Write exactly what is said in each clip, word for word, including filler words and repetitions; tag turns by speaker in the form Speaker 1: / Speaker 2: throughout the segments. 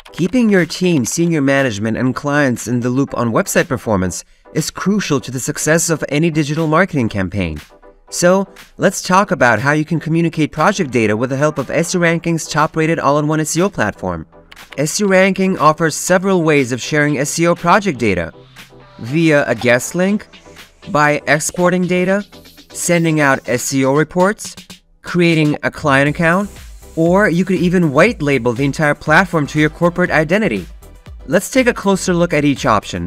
Speaker 1: Keeping your team, senior management, and clients in the loop on website performance is crucial to the success of any digital marketing campaign. So, let's talk about how you can communicate project data with the help of S E O Ranking's top-rated all-in-one S E O platform. S E O Ranking offers several ways of sharing S E O project data: via a guest link, by exporting data, sending out S E O reports, creating a client account, or you could even white label the entire platform to your corporate identity. Let's take a closer look at each option.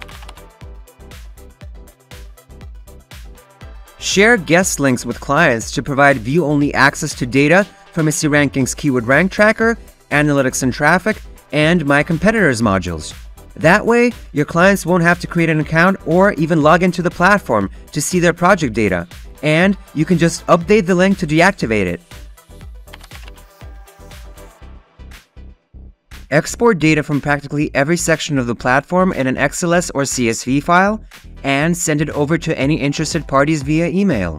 Speaker 1: Share guest links with clients to provide view-only access to data from S E O Ranking's Keyword Rank Tracker, Analytics and Traffic, and My Competitors modules. That way, your clients won't have to create an account or even log into the platform to see their project data, and you can just update the link to deactivate it. Export data from practically every section of the platform in an X L S or C S V file and send it over to any interested parties via email.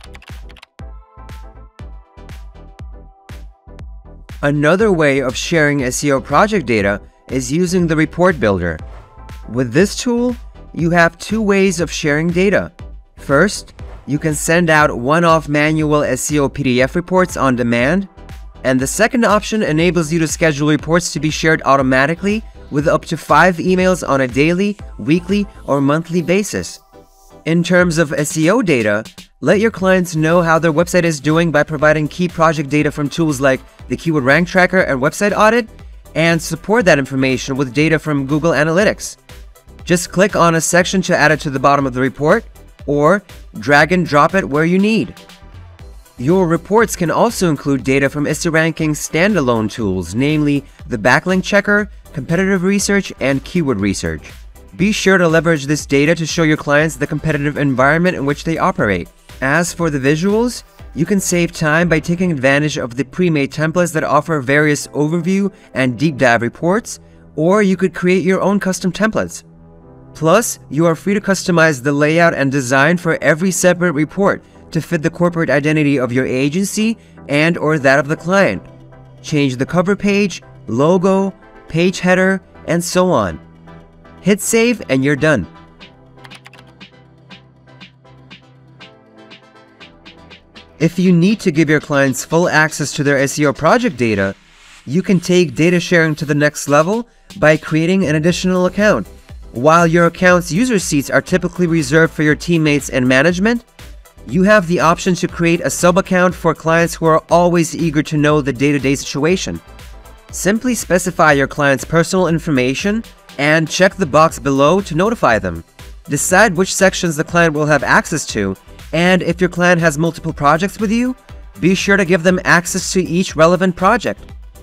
Speaker 1: Another way of sharing S E O project data is using the report builder. With this tool, you have two ways of sharing data. First, you can send out one-off manual S E O P D F reports on demand, and the second option enables you to schedule reports to be shared automatically with up to five emails on a daily, weekly, or monthly basis. In terms of S E O data, let your clients know how their website is doing by providing key project data from tools like the Keyword Rank Tracker and Website Audit, and support that information with data from Google Analytics. Just click on a section to add it to the bottom of the report, or drag and drop it where you need. Your reports can also include data from S E O Ranking's standalone tools, namely the Backlink Checker, Competitive Research, and Keyword Research. Be sure to leverage this data to show your clients the competitive environment in which they operate. As for the visuals, you can save time by taking advantage of the pre-made templates that offer various overview and deep dive reports, or you could create your own custom templates. Plus, you are free to customize the layout and design for every separate report to fit the corporate identity of your agency and or that of the client. Change the cover page, logo, page header, and so on. Hit save and you're done. If you need to give your clients full access to their S E O project data, you can take data sharing to the next level by creating an additional account. While your account's user seats are typically reserved for your teammates and management, you have the option to create a sub-account for clients who are always eager to know the day-to-day situation. Simply specify your client's personal information and check the box below to notify them. Decide which sections the client will have access to, and if your client has multiple projects with you, be sure to give them access to each relevant project.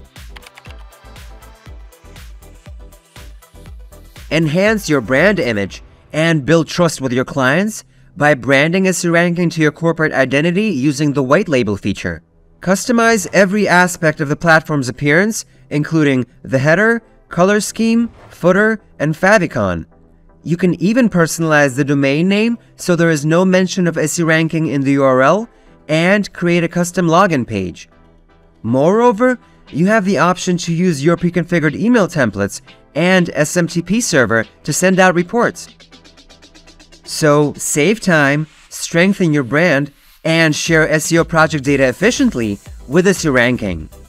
Speaker 1: Enhance your brand image and build trust with your clients by branding S E O Ranking to your corporate identity using the white label feature. Customize every aspect of the platform's appearance, including the header, color scheme, footer, and favicon. You can even personalize the domain name so there is no mention of S E O Ranking in the U R L, and create a custom login page. Moreover, you have the option to use your pre-configured email templates and S M T P server to send out reports. So, save time, strengthen your brand, and share S E O project data efficiently with S E O Ranking.